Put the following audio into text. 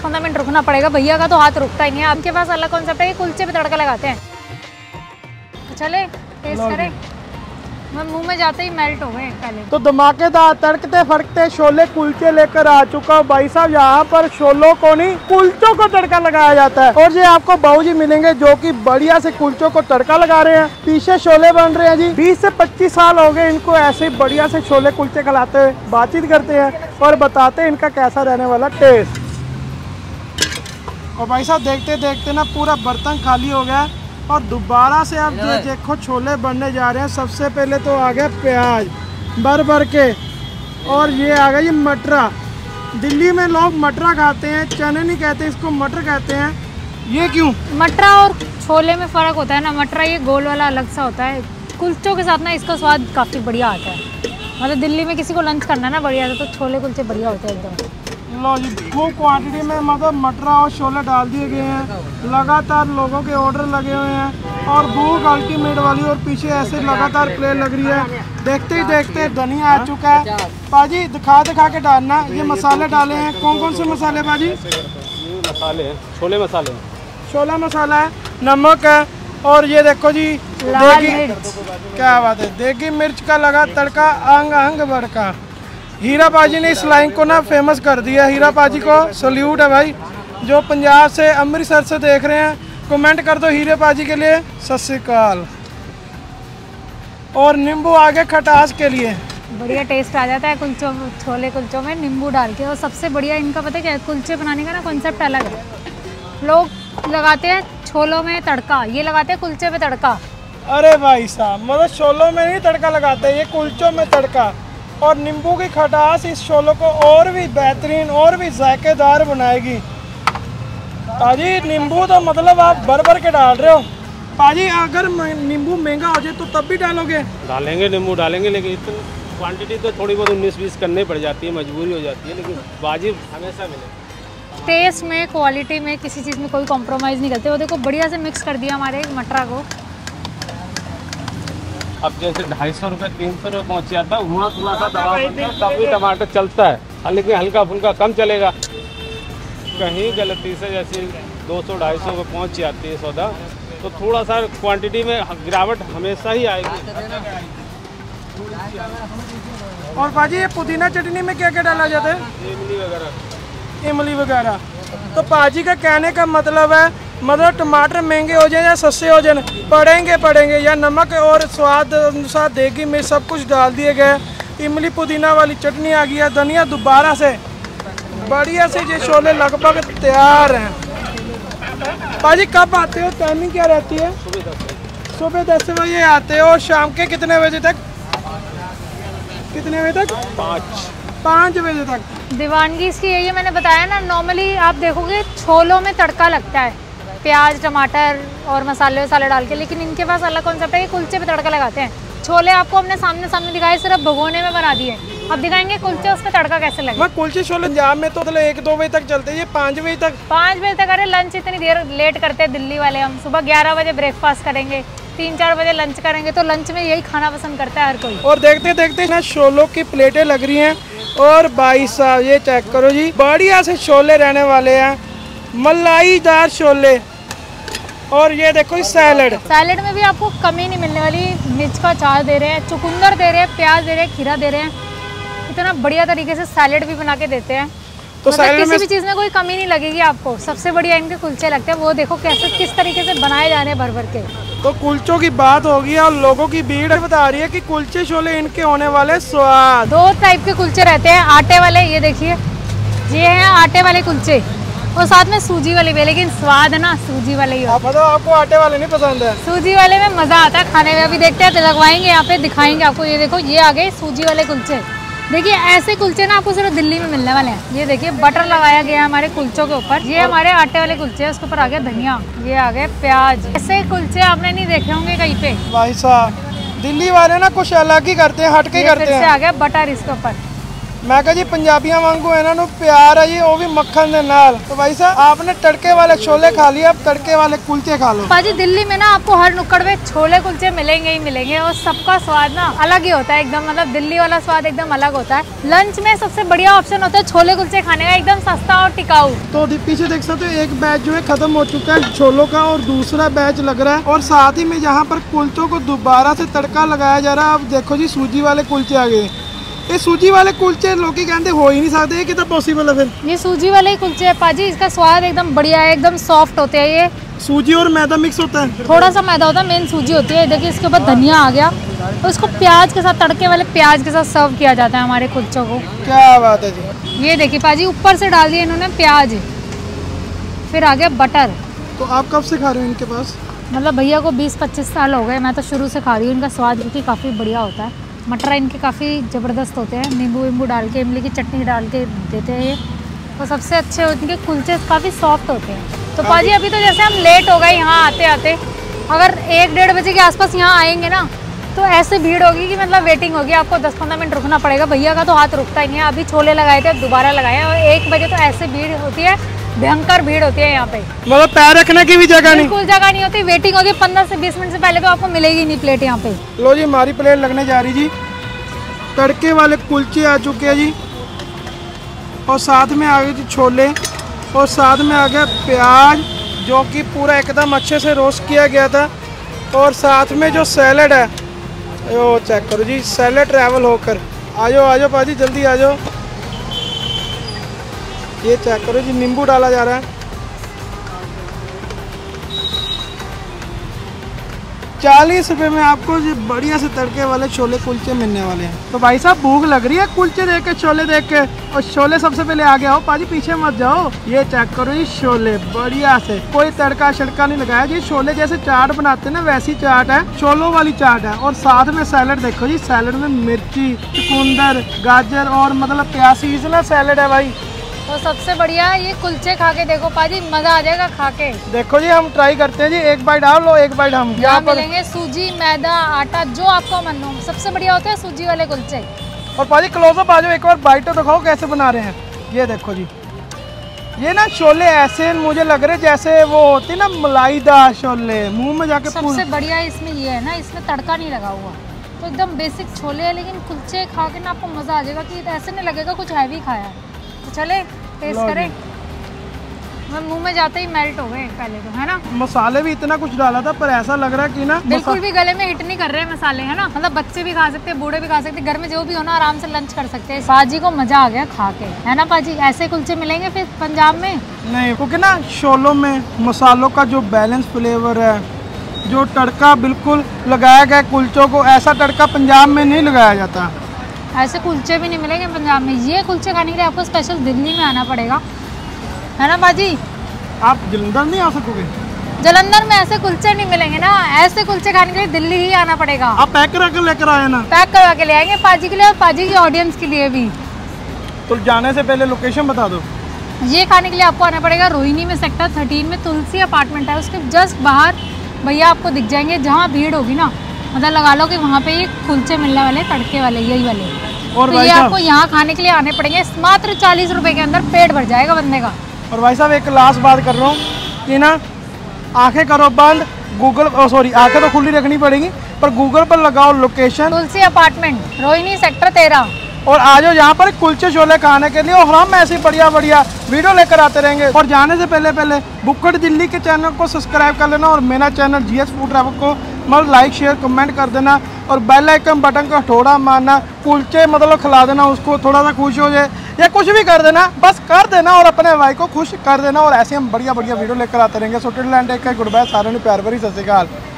10-15 minute रुकना पड़ेगा। भैया का तो हाथ रुकता ही नहीं है। आपके पास अलग कॉन्सेप्ट है कि कुलचे पे तड़का लगाते हैं। तो चले टेस्ट करें। मैं मुंह में जाते ही मेल्ट हो गए पहले। तो धमाकेदार तड़कते फड़कते छोले कुलचे लेकर आ चुका हूँ भाई साहब। यहाँ पर छोलों को नहीं कुलचों को तड़का लगाया जाता है। और ये आपको बाबूजी मिलेंगे जो कि बढ़िया से कुलचों को तड़का लगा रहे हैं। पीछे छोले बन रहे हैं जी। 20 से 25 साल हो गए इनको ऐसे ही बढ़िया से छोले कुलचे खिलाते हुए। बातचीत करते हैं और बताते हैं इनका कैसा रहने वाला टेस्ट। और भाई साहब देखते देखते ना पूरा बर्तन खाली हो गया और दोबारा से अब ये देखो छोले बनने जा रहे हैं। सबसे पहले तो आ गया प्याज भर के, और ये आ गया ये मटरा। दिल्ली में लोग मटरा खाते हैं, चने नहीं कहते, इसको मटर कहते हैं। ये क्यों? मटरा और छोले में फ़र्क होता है ना। मटरा ये गोल वाला अलग सा होता है। कुलचों के साथ ना इसका स्वाद काफ़ी बढ़िया आता है। मतलब दिल्ली में किसी को लंच करना है ना बढ़िया से, तो छोले कुलचे बढ़िया होते हैं एकदम। लो जी खूब क्वांटिटी में मतलब मटरा और छोले डाल दिए गए हैं। लगातार लोगों के ऑर्डर लगे हुए हैं और भूख अल्टीमेट वाली। और पीछे ऐसे लगातार प्लेट लग रही है। देखते ही देखते धनिया आ चुका है। पाजी दिखा के डालना। ये मसाले डाले हैं। कौन कौन से मसाले पाजी? मसाले हैं, छोले मसाले, छोला मसाला है, नमक है, और ये देखो जी देगी, क्या बात है, देगी मिर्च का लगा तड़का अंग अंग बड़का। हीरा पाजी ने इस लाइन को ना फेमस कर दिया। हीरा पाजी को सल्यूट है भाई। जो पंजाब से अमृतसर से देख रहे हैं कमेंट कर दो हीरे पाजी के लिए सत श्री अकाल। और नींबू आगे खटास के लिए बढ़िया टेस्ट आ जाता है कुलचों, छोले कुलचों में नींबू डाल के। और सबसे बढ़िया इनका पता है क्या है, कुलचे बनाने का ना कॉन्सेप्ट अलग है। लोग लगाते हैं छोलों में तड़का, ये लगाते हैं कुलचे पे तड़का। अरे भाई साहब मतलब छोलों में नहीं तड़का लगाते, ये कुलचों में तड़का। और नींबू की खटास इस छोलों को और भी बेहतरीन और भी जायकेदार बनाएगी। पाजी नींबू तो मतलब आप भर के डाल रहे हो। पाजी अगर नींबू महंगा हो जाए तो तब भी डालोगे? डालेंगे, नींबू डालेंगे, लेकिन इतनी क्वांटिटी तो थोड़ी बहुत 19-20 करनी पड़ जाती है, मजबूरी हो जाती है, लेकिन वाजिब हमेशा मिले। टेस्ट में, क्वालिटी में, किसी चीज़ में कोई कॉम्प्रोमाइज़ नहीं करते। वो देखो बढ़िया से मिक्स कर दिया हमारे मटरा को। अब जैसे 250 रुपये 300 रुपये पहुँच जाता है, वहाँ थोड़ा सा दवा तब भी टमाटर चलता है, लेकिन हल्का फुल्का कम चलेगा। कहीं गलती से जैसे 200-250 पे पहुँच जाती है सौदा, तो थोड़ा सा क्वांटिटी में गिरावट हमेशा ही आएगी। और पाजी ये पुदीना चटनी में क्या क्या डाला जाता है? इमली वगैरह। इमली वगैरह। तो पाजी का कहने का मतलब है मतलब टमाटर महंगे हो जाए या सस्ते हो जाए पड़ेंगे या नमक और स्वाद अनुसार देगी में सब कुछ डाल दिए गए। इमली पुदीना वाली चटनी आ गई है, धनिया दोबारा से बढ़िया से। ये छोले लगभग तैयार हैं। पाजी कब आते हो, टाइमिंग क्या रहती है? सुबह 10 बजे आते हो। शाम के कितने बजे तक? कितने बजे तक? 5 बजे तक। दीवानगी इसकी यही है, मैंने बताया ना। नॉर्मली आप देखोगे छोलों में तड़का लगता है प्याज टमाटर और मसाले वसाले डाल के, लेकिन इनके पास अलग कॉन्सेप्ट है कि कुलचे पे तड़का लगाते हैं। छोले आपको हमने सामने दिखाए, सिर्फ भगोने में बना दिए। अब दिखाएंगे कुलचे उस पे तड़का कैसे लगे। मैं कुलचे छोले पंजाब में तो मतलब 1-2 बजे तक चलते हैं, ये 5 बजे तक। 5 बजे तक? अरे लंच इतनी देर लेट करते हैं दिल्ली वाले। हम सुबह 11 बजे ब्रेकफास्ट करेंगे, 3-4 बजे लंच करेंगे, तो लंच में यही खाना पसंद करता है हर कोई। और देखते देखते ना छोलों की प्लेटें लग रही हैं। और भाई साहब ये चेक करो जी, बढ़िया से छोले रहने वाले हैं, मलाईदार छोले। और ये देखो सैलेड में भी आपको कमी नहीं मिलने वाली। मिर्च का अचार दे रहे हैं, चुकंदर दे रहे हैं, प्याज दे रहे हैं, खीरा दे रहे हैं। इतना बढ़िया तरीके से सैलेड भी बना के देते हैं। तो मतलब किसी भी चीज़ में कोई कमी नहीं लगेगी आपको। सबसे बढ़िया इनके कुलचे लगते हैं। वो देखो कैसे किस तरीके से बनाए जा रहे हैं भर के। तो कुलचों की बात होगी और लोगों की भीड़ बता रही है कि कुलचे छोले इनके होने वाले स्वाद। 2 टाइप के कुलचे रहते हैं, आटे वाले, ये देखिए ये हैं आटे वाले कुलचे, और साथ में सूजी वाले भी। लेकिन स्वाद है ना सूजी वाले ही होता है। आपको आटे वाले नहीं पसंद है? सूजी वाले में मज़ा आता है खाने में। अभी देखते हैं, लगवाएंगे यहाँ पे, दिखाएंगे आपको। ये देखो ये आ गए सूजी वाले कुलचे। देखिए ऐसे कुलचे ना आपको सिर्फ दिल्ली में मिलने वाले हैं। ये देखिए बटर लगाया गया है हमारे कुलचों के ऊपर। ये हमारे आटे वाले कुलचे हैं, उसके ऊपर आ गया धनिया, ये आ गए प्याज। ऐसे कुलचे आपने नहीं देखे होंगे कहीं पे। भाई साहब दिल्ली वाले ना कुछ अलग ही करते हैं, हटके करते हैं। से आ गया बटर इसके ऊपर। मैं कहा जी पंजाबियां वांगू इन्होंने प्यार है जी, वो भी मक्खन दे नाल। तो भाई साहब आपने तड़के वाले छोले खा लिए, अब तड़के वाले कुलचे खा लो। पाजी दिल्ली में ना आपको हर नुक्कड़ में छोले कुलचे मिलेंगे ही मिलेंगे, और सबका स्वाद ना अलग ही होता है एकदम, मतलब दिल्ली वाला स्वाद एकदम अलग होता है। लंच में सबसे बढ़िया ऑप्शन होता है छोले कुलचे खाने का, एकदम सस्ता और टिकाऊ। तो पीछे देख सकते हो एक बैच जो है खत्म हो चुका है छोलों का, और दूसरा बैच लग रहा है, और साथ ही में जहाँ पर कुलचों को दोबारा से तड़का लगाया जा रहा है। अब देखो जी सूजी वाले कुलचे आ गए। ये सूजी वाले कुलचे लोग कहते हो ही नहीं सकते, ये कितना पॉसिबल है फिर? ये सूजी वाले ही कुलचे है पाजी, इसका स्वाद एकदम बढ़िया है, एकदम सॉफ्ट होते हैं। ये सूजी और मैदा मिक्स होता है? थोड़ा सा मैदा होता है, मेन सूजी होती है। देखिए इसके ऊपर धनिया आ गया, और इसको प्याज के साथ, तड़के वाले प्याज के साथ सर्व किया जाता है हमारे कुलचों को। क्या बात है जी। ये देखिए पाजी ऊपर से डाल दिया इन्होंने प्याज, फिर आ गया बटर। तो आप कब से खा रहे हो इनके पास? मतलब भैया को 20-25 साल हो गए, मैं तो शुरू से खा रही हूँ। इनका स्वाद क्योंकि काफ़ी बढ़िया होता है। मटर इनके काफ़ी ज़बरदस्त होते हैं, नींबू वींबू डाल के, इमली की चटनी डाल के देते हैं ये, और सबसे अच्छे इनके कुलचे काफ़ी सॉफ्ट होते हैं। तो पाजी अभी तो जैसे हम लेट हो गए यहाँ आते आते, अगर 1-1:30 बजे के आसपास यहाँ आएंगे ना तो ऐसे भीड़ होगी कि मतलब वेटिंग होगी, आपको 10-15 मिनट रुकना पड़ेगा। भैया का तो हाथ रुकता ही नहीं है, अभी छोले लगाए थे दोबारा लगाए, और 1 बजे तो ऐसे भीड़ होती है, भयंकर भीड़ होती है यहाँ पे, मतलब पैर रखने की भी जगह नहीं, बिल्कुल जगह नहीं होती, वेटिंग होगी 15 से 20 मिनट से पहले तो आपको मिलेगी नहीं प्लेट यहाँ पे। लो जी हमारी प्लेट लगने जा रही जी, तड़के वाले कुलचे आ चुके हैं जी, और साथ में आ गए जी छोले, और साथ में आ गया प्याज जो कि पूरा एकदम अच्छे से रोस्ट किया गया था, और साथ में जो सैलेड है वो चेक करो जी, सैलेड ट्रैवल होकर। आ जाओ पाजी जल्दी आ जाओ। ये चेक करो जी, नींबू डाला जा रहा है। 40 रुपये में आपको ये बढ़िया से तड़के वाले छोले कुलचे मिलने वाले हैं। तो भाई साहब भूख लग रही है कुलचे देख के, छोले देख के, और छोले सबसे पहले आ गया हो पाजी, पीछे मत जाओ। ये चेक करो ये छोले बढ़िया से, कोई तड़का शड़का नहीं लगाया जी, छोले जैसे चाट बनाते हैं ना वैसी चाट है, छोलों वाली चाट है। और साथ में सैलेड देखो जी, सैलेड में मिर्ची, चुकंदर, गाजर और मतलब प्याज, सीजनल सैलेड है भाई। तो सबसे बढ़िया ये कुलचे खा के देखो पाजी, मजा आ जाएगा खा के। देखो जी हम ट्राई करते हैं जी, एक बाइट आप लो एक बाइट हम। यहाँ मिलेंगे सूजी, मैदा, आटा, जो आपको मन हो। सबसे बढ़िया होते हैं सूजी वाले कुलचे। और पाजी क्लोजअप आ जाओ, एक बार बाइट तो दिखाओ कैसे बना रहे हैं। ये देखो जी, ये ना छोले ऐसे मुझे लग रहे जैसे वो होती ना मलाईदार छोले, मुंह में जाके। सबसे बढ़िया इसमें ये है ना, इसमें तड़का नहीं लगा हुआ, तो एकदम बेसिक छोले है, लेकिन कुलचे खा के ना आपको मजा आ जाएगा कि ऐसे नहीं लगेगा कुछ हैवी खाया है। तो चले टेस्ट करें, मुंह में जाते ही मेल्ट हो गए पहले तो, है ना। मसाले भी इतना कुछ डाला था, पर ऐसा लग रहा है कि ना बिल्कुल भी गले में हिट नहीं कर रहे हैं मसाले, है ना। मतलब बच्चे भी खा सकते हैं, बूढ़े भी खा सकते हैं, घर में जो भी हो ना आराम से लंच कर सकते हैं। पाजी को मजा आ गया खा के, है ना पाजी। ऐसे कुलचे मिलेंगे फिर पंजाब में नहीं, क्योंकि ना छोलों में मसालों का जो बैलेंस फ्लेवर है, जो तड़का बिल्कुल लगाया गया कुलचों को, ऐसा तड़का पंजाब में नहीं लगाया जाता। ऐसे कुलचे भी नहीं मिलेंगे पंजाब में। ये कुलचे खाने के लिए आपको स्पेशल दिल्ली में आना पड़ेगा, है ना बाजी। आप जलंधर नहीं आ सकोगे? जलंधर में ऐसे कुलचे नहीं मिलेंगे ना, ऐसे कुलचे खाने के लिए दिल्ली ही आना पड़ेगा। आप पैक करा के लेकर आए ना? पैक करवा के ले आएंगे पाजी के लिए और पाजी की ऑडियंस के लिए भी। तो जाने से पहले लोकेशन बता दो। ये खाने के लिए आपको आना पड़ेगा रोहिणी में, सेक्टर 13 में तुलसी अपार्टमेंट है, उसके जस्ट बाहर भैया आपको दिख जाएंगे। जहाँ भीड़ होगी ना, मतलब लगा लो कि वहाँ पे ये कुलचे मिलने वाले, तड़के वाले, यही वाले। और तो ये आपको यहाँ खाने के लिए आने पड़ेंगे, मात्र 40 रुपए के अंदर पेट भर जाएगा बंदे का। और भाई साहब एक लास्ट बात कर रहा हूँ कि ना आंखें करो बंद, गूगल सॉरी आंखें तो खुली रखनी पड़ेगी, पर गूगल पर लगाओ location Tulsi apartment Rohini sector 13, और आ जाओ यहाँ पर कुलचे छोले खाने के लिए। और हम ऐसी बढ़िया बढ़िया वीडियो लेकर आते रहेंगे। और जाने से पहले बुक्कड़ दिल्ली के चैनल को सब्सक्राइब कर लेना, और मेरा चैनल GS फूड ट्रैवल को मतलब लाइक शेयर कमेंट कर देना, और बेल आइकन बटन का थोड़ा मारना, कुलचे मतलब खिला देना उसको, थोड़ा सा खुश हो जाए, या कुछ भी कर देना, बस कर देना और अपने भाई को खुश कर देना। और ऐसे हम बढ़िया बढ़िया वीडियो लेकर आते रहेंगे। सो टिल एंड टेक केयर, गुड बाय, सारे ने प्यार भरी सत श्री अकाल।